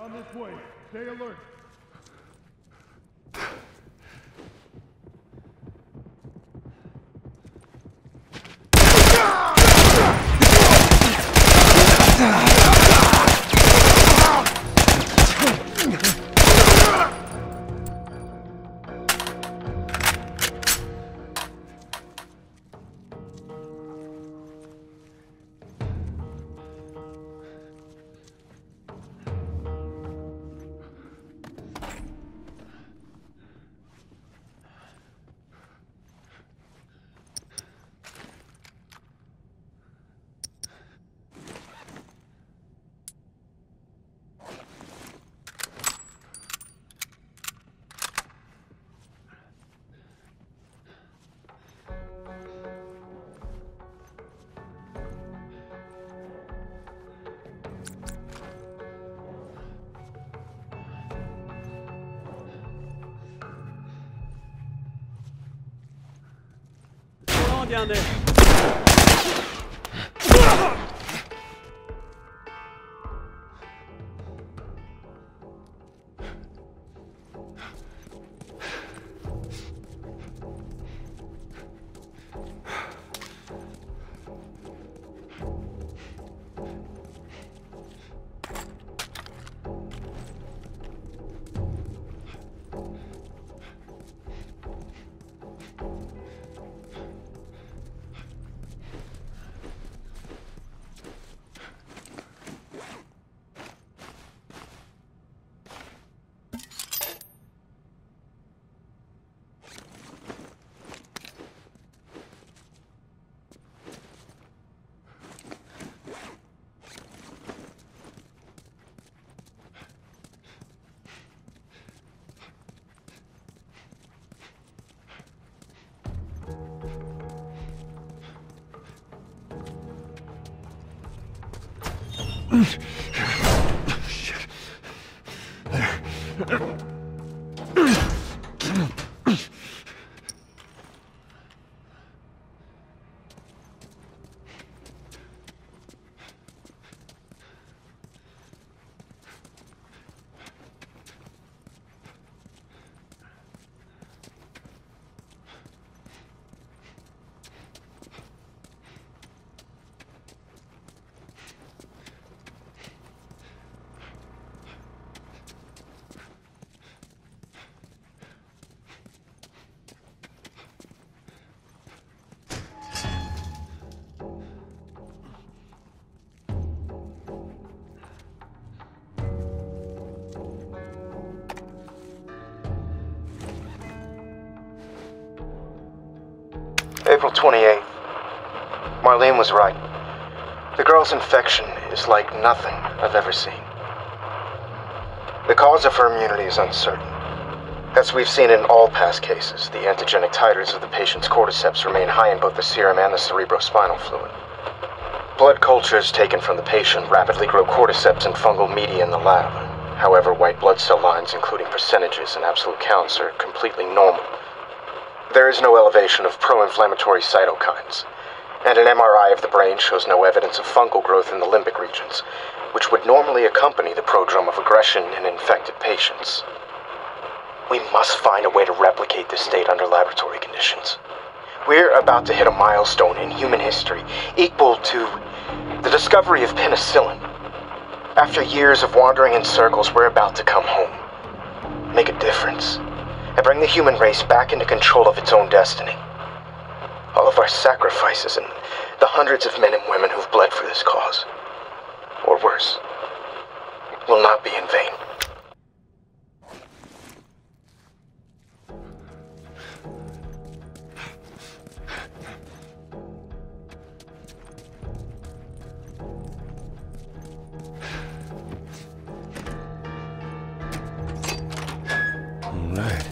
On this way. Stay alert. Down there. Shit. April 28th. Marlene was right. The girl's infection is like nothing I've ever seen. The cause of her immunity is uncertain. As we've seen in all past cases, the antigenic titers of the patient's cordyceps remain high in both the serum and the cerebrospinal fluid. Blood cultures taken from the patient rapidly grow cordyceps and fungal media in the lab. However, white blood cell lines, including percentages and absolute counts, are completely normal. There is no elevation of pro-inflammatory cytokines, and an MRI of the brain shows no evidence of fungal growth in the limbic regions, which would normally accompany the prodrome of aggression in infected patients. We must find a way to replicate this state under laboratory conditions. We're about to hit a milestone in human history equal to the discovery of penicillin. After years of wandering in circles, we're about to come home, make a difference, and bring the human race back into control of its own destiny. All of our sacrifices and the hundreds of men and women who've bled for this cause, or worse, will not be in vain. All right.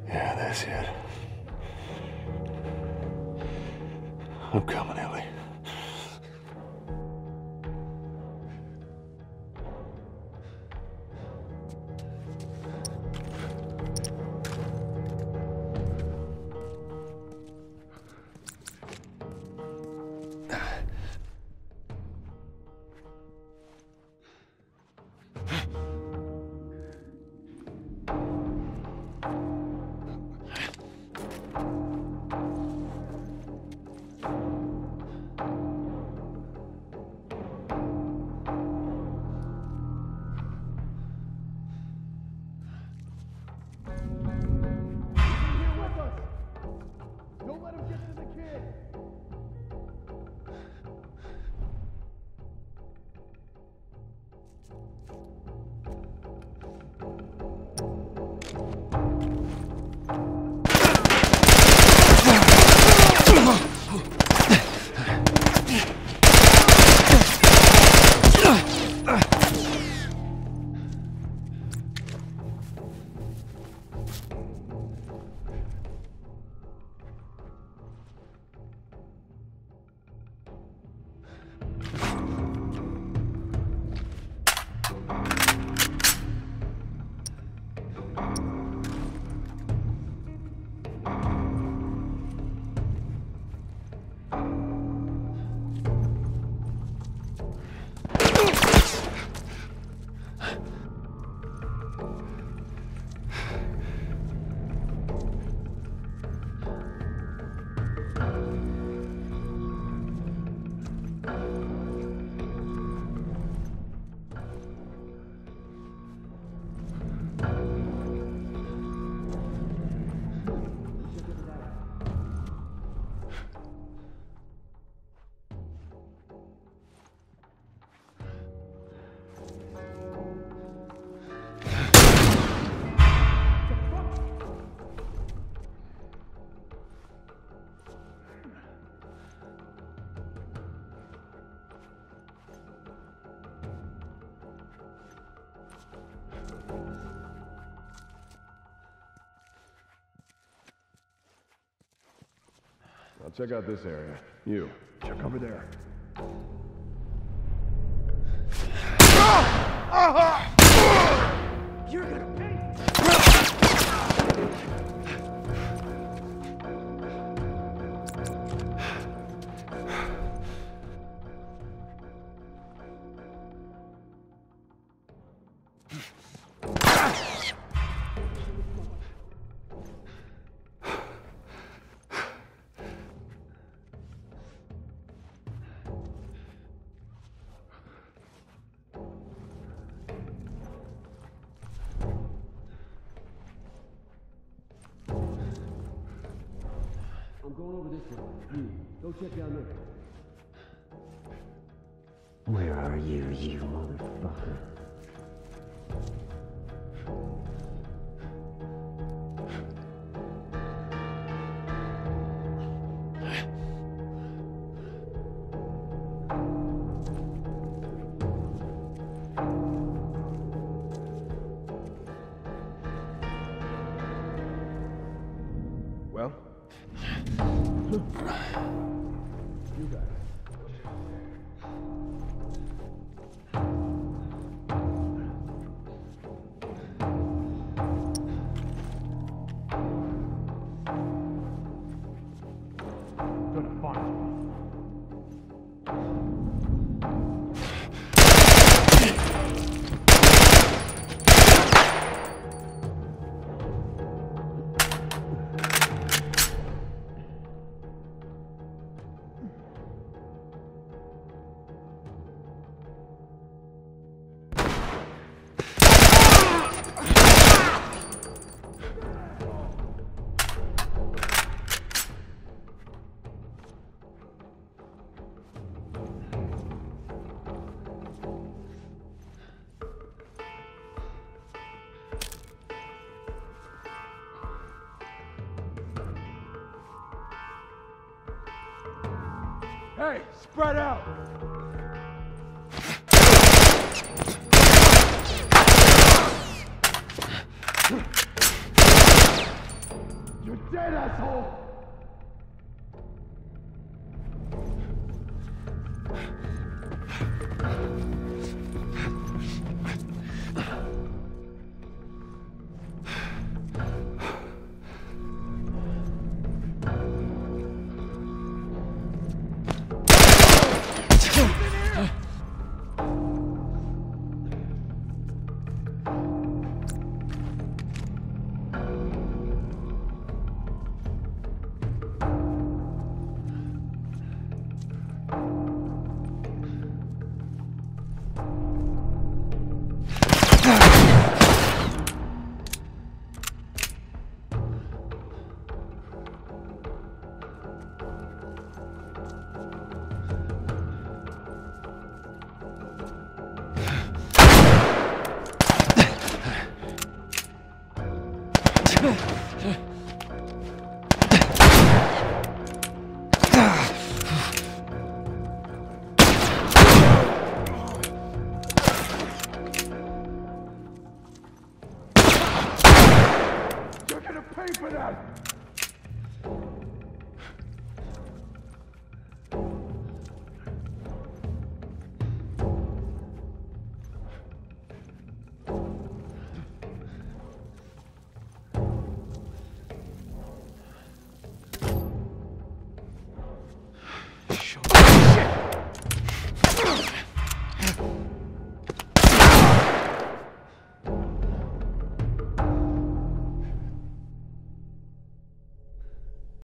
Yeah, that's it. I'm coming, Ellie. I'll check out this area. You, check over there. You're gonna pay! I'm going over this way. You, go check down there. Where are you, you motherfucker? Well? You got it. Gonna find you. Hey, spread out! dead, asshole!